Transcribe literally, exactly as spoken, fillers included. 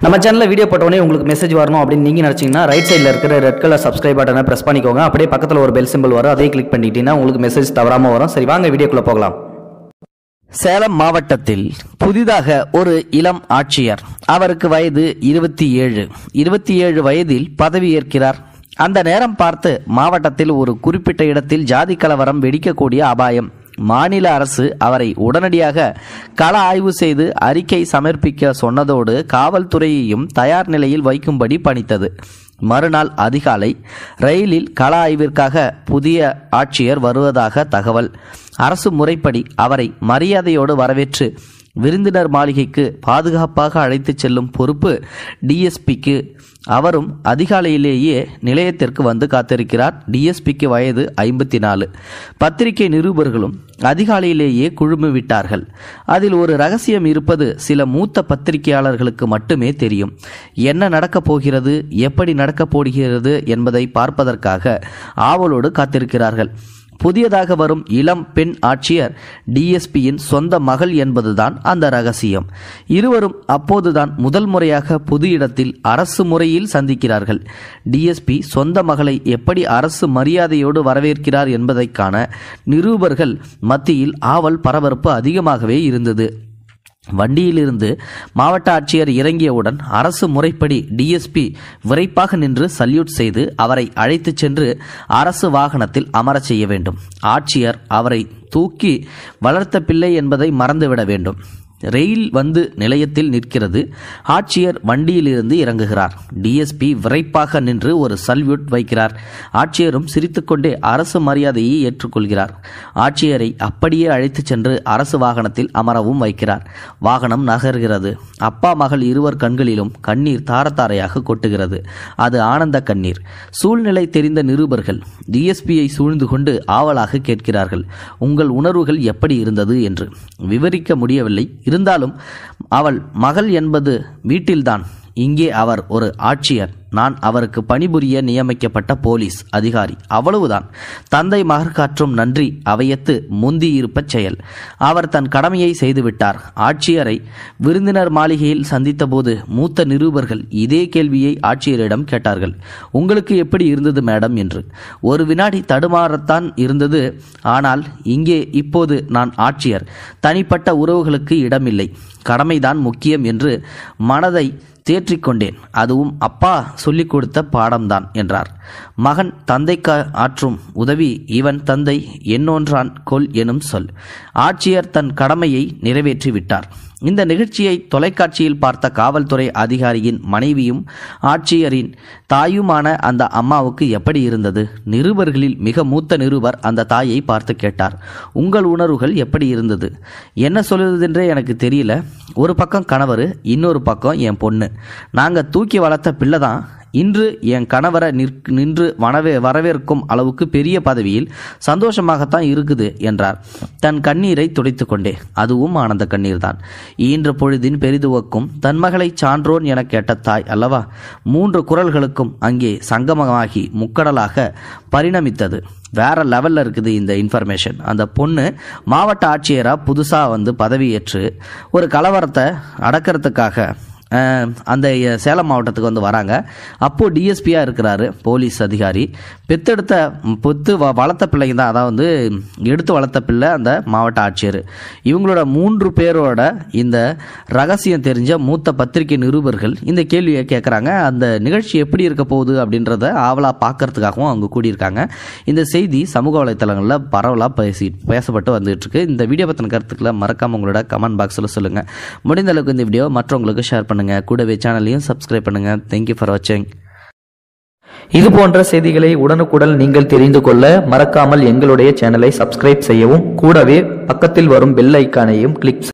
நம்ம சேனல்ல வீடியோ போட்டோனே உங்களுக்கு மெசேஜ் வரணும் அப்படின்னு நீங்க நினைச்சீங்கன்னா ரைட் சைடுல இருக்கிற ரெட் கலர் சப்ஸ்கிரைப் பட்டனை பிரஸ் பண்ணிக்கோங்க. அப்படியே பக்கத்துல ஒரு பெல் சிம்பிள் வரும், அதையும் கிளிக் பண்ணிட்டீங்கன்னா உங்களுக்கு மெசேஜ் தவறாம வரும். சரி, வாங்க வீடியோக்குள்ள போகலாம். சேலம் மாவட்டத்தில் புதிதாக ஒரு இளம் ஆட்சியர், அவருக்கு வயது இருபத்தி ஏழு இருபத்தி ஏழு வயதில் பதவியேற்கிறார். அந்த நேரம் பார்த்து மாவட்டத்தில் ஒரு குறிப்பிட்ட இடத்தில் ஜாதி கலவரம் வெடிக்கக்கூடிய அபாயம். மாநில அரசு அவரை உடனடியாக கள ஆய்வு செய்து அறிக்கை சமர்ப்பிக்க சொன்னதோடு காவல்துறையையும் தயார் நிலையில் வைக்கும்படி பணித்தது. மறுநாள் அதிகாலை ரயிலில் கள ஆய்விற்காக புதிய ஆட்சியர் வருவதாக தகவல். அரசு முறைப்படி அவரை மரியாதையோடு வரவேற்று விருந்தினர் மாளிகைக்கு பாதுகாப்பாக அழைத்துச் செல்லும் பொறுப்பு டிஎஸ்பிக்கு. அவரும் அதிகாலையிலேயே நிலையத்திற்கு வந்து காத்திருக்கிறார். டிஎஸ்பிக்கு வயது ஐம்பத்தி நாலு. பத்திரிகை நிருபர்களும் அதிகாலையிலேயே குழுமி விட்டார்கள். அதில் ஒரு ரகசியம் இருப்பது சில மூத்த பத்திரிகையாளர்களுக்கு மட்டுமே தெரியும். என்ன நடக்கப் போகிறது, எப்படி நடக்கப் போகிறது என்பதை பார்ப்பதற்காக ஆவலோடு காத்திருக்கிறார்கள். புதியதாக வரும் இளம் பெண் ஆட்சியர் டிஎஸ்பியின் சொந்த மகள் என்பதுதான் அந்த ரகசியம். இருவரும் அப்போதுதான் முதல் முறையாக பொது இடத்தில் அரசு முறையில் சந்திக்கிறார்கள். டிஎஸ்பி சொந்த மகளை எப்படி அரசு மரியாதையோடு வரவேற்கிறார் என்பதை காண நிருபர்கள் மத்தியில் ஆவல் பரபரப்பு அதிகமாகவே இருந்தது. வண்டியிலிருந்து மாவட்ட ஆட்சியர் இறங்கியவுடன் அரசு முறைப்படி டிஎஸ்பி விரைப்பாக நின்று சல்யூட் செய்து அவரை அழைத்துச் சென்று அரசு வாகனத்தில் அமரச் செய்ய வேண்டும். ஆட்சியர் அவரை தூக்கி வளர்த்த பிள்ளை என்பதை மறந்துவிட வேண்டும். ரயில் வந்து நிலையத்தில் நிற்கிறது. ஆட்சியர் வண்டியிலிருந்து இறங்குகிறார். டிஎஸ்பி விரைப்பாக நின்று ஒரு சல்யூட் வைக்கிறார். ஆட்சியரும் சிரித்துக்கொண்டே அரசு மரியாதையை ஏற்றுக்கொள்கிறார். ஆட்சியரை அப்படியே அழைத்துச் சென்று அரசு வாகனத்தில் அமரவும் வைக்கிறார். வாகனம் நகர்கிறது. அப்பா மகள் இருவர் கண்களிலும் கண்ணீர் தாரத்தாரையாக கொட்டுகிறது. அது ஆனந்த கண்ணீர். சூழ்நிலை தெரிந்த நிருபர்கள் டிஎஸ்பியை சூழ்ந்து கொண்டு ஆவலாக கேட்கிறார்கள், உங்கள் உணர்வுகள் எப்படி இருந்தது என்று. விவரிக்க முடியவில்லை. இருந்தாலும் அவள் மகள் என்பது வீட்டில்தான். இங்கே அவர் ஒரு ஆட்சியர். நான் அவருக்கு பணிபுரிய நியமிக்கப்பட்ட போலீஸ் அதிகாரி, அவ்வளவுதான். தந்தை மகர் காற்றும் நன்றி அவையத்து முந்தியிருப்ப செயல். அவர் தன் கடமையை செய்துவிட்டார். ஆட்சியரை விருந்தினர் மாளிகையில் சந்தித்த போது மூத்த நிருபர்கள் இதே கேள்வியை ஆட்சியரிடம் கேட்டார்கள். உங்களுக்கு எப்படி இருந்தது மேடம் என்று. ஒரு வினாடி தடுமாறத்தான் இருந்தது. ஆனால் இங்கே இப்போது நான் ஆட்சியர். தனிப்பட்ட உறவுகளுக்கு இடமில்லை, கடமைதான் முக்கியம் என்று மனதை தேற்றிக்கொண்டேன். அதுவும் அப்பா சொல்லிக் கொடுத்த பாடம்தான் என்றார். மகன் தந்தைக்கு ஆற்றும் உதவி இவன் தந்தை என்னொன்றான் கொல் எனும் சொல். ஆட்சியர் தன் கடமையை நிறைவேற்றிவிட்டார். இந்த நிகழ்ச்சியை தொலைக்காட்சியில் பார்த்த காவல்துறை அதிகாரியின் மனைவியும் ஆட்சியரின் தாயுமான அந்த அம்மாவுக்கு எப்படி இருந்தது? நிருபர்களில் மிக மூத்த நிருபர் அந்த தாயை பார்த்து கேட்டார், உங்கள் உணர்வுகள் எப்படி இருந்தது? என்ன சொல்லுவதென்றே எனக்கு தெரியல. ஒரு பக்கம் கணவர், இன்னொரு பக்கம் என் பொண்ணு. நாங்கள் தூக்கி வளர்த்த பிள்ளை தான் இன்று என் கணவரை நின்று வனவே வரவேற்கும் அளவுக்கு பெரிய பதவியில் சந்தோஷமாகத்தான் இருக்குது என்றார், தன் கண்ணீரை துடைத்து கொண்டே. அதுவும் ஆனந்த கண்ணீர் தான். ஈன்ற பொழுதின் பெரிதுவக்கும் தன் மகளை சான்றோன் என கேட்ட தாய் அல்லவா. மூன்று குரல்களுக்கும் அங்கே சங்கமமாகி முக்கடலாக பரிணமித்தது. வேற லெவலில் இருக்குது இந்த இன்ஃபர்மேஷன். அந்த பொண்ணு மாவட்ட ஆட்சியராக புதுசாக வந்து பதவியேற்று ஒரு கலவரத்தை அடக்கிறதுக்காக அந்த சேலம் மாவட்டத்துக்கு வந்து வராங்க. அப்போது டிஎஸ்பியாக இருக்கிறாரு போலீஸ் அதிகாரி. பெத்தெடுத்த பெத்து வளர்த்த பிள்ளைங்க தான், அதாவது எடுத்து வளர்த்த பிள்ளை அந்த மாவட்ட ஆட்சியர். இவங்களோட மூன்று பேரோட இந்த ரகசியம் தெரிஞ்ச மூத்த பத்திரிகை நிருபர்கள் இந்த கேள்வியை கேட்குறாங்க. அந்த நிகழ்ச்சி எப்படி இருக்க போகுது அப்படின்றத ஆவலாக பார்க்கறதுக்காகவும் அவங்க கூடியிருக்காங்க. இந்த செய்தி சமூக வலைத்தளங்களில் பரவலாக பேசி பேசப்பட்டு வந்துட்டு இருக்கு. இந்த வீடியோ பற்றின கருத்துக்களை மறக்காமல் உங்களோட கமெண்ட் பாக்ஸில் சொல்லுங்கள். முடிந்த அளவுக்கு இந்த வீடியோ மற்றவங்களுக்கு ஷேர் பண்ணுங்கள். கூடவே சேனலையும் சப்ஸ்கிரைப் பண்ணுங்க. தேங்க்யூ ஃபார் வாட்சிங். இது போன்ற செய்திகளை உடனுக்குடன் நீங்கள் தெரிந்து கொள்ள மறக்காமல் எங்களுடைய சேனலை சப்ஸ்கிரைப் செய்யவும், கூடவே பக்கத்தில் வரும் பெல் ஐக்கானையும் கிளிக்